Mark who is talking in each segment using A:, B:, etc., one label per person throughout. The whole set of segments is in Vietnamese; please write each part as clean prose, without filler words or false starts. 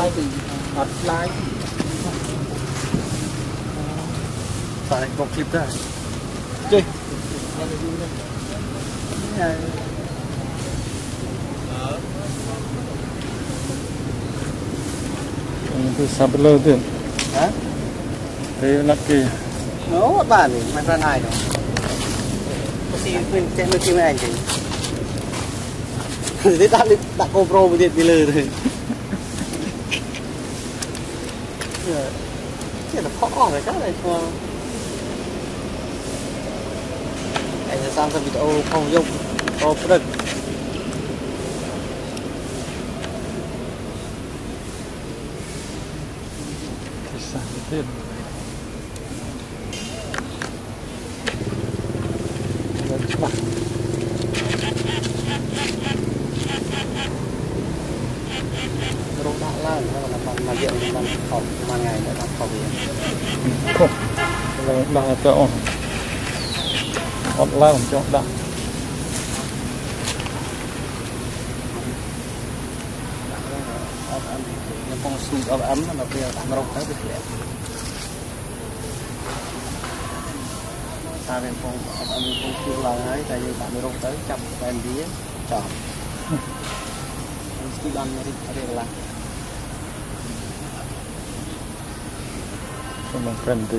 A: ọt lái phải một clip ra chơi từ sắp lơ tiền hả thế lắc kì nó bạn này mà này rồi thì mình chạy mới kêu anh thì thế đã GoPro một điện đi lừa rồi cái là khó rồi cái này không anh sẽ sang video không dùng có được sang tiền bắt đã lao mà điện mà học mà ngày nữa làm học gì không là cho online cho đặt nó con sụp ấm nó bây giờ tạm rộng tới được ta nên con chưa là ấy tại vì tạm rộng tới chậm bên đĩa chọn cái ban này là không bằng cần thì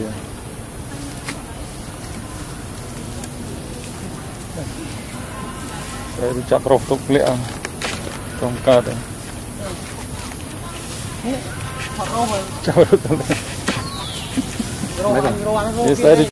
A: đây đi chặt rộp tục lẹ trong cả đấy chào được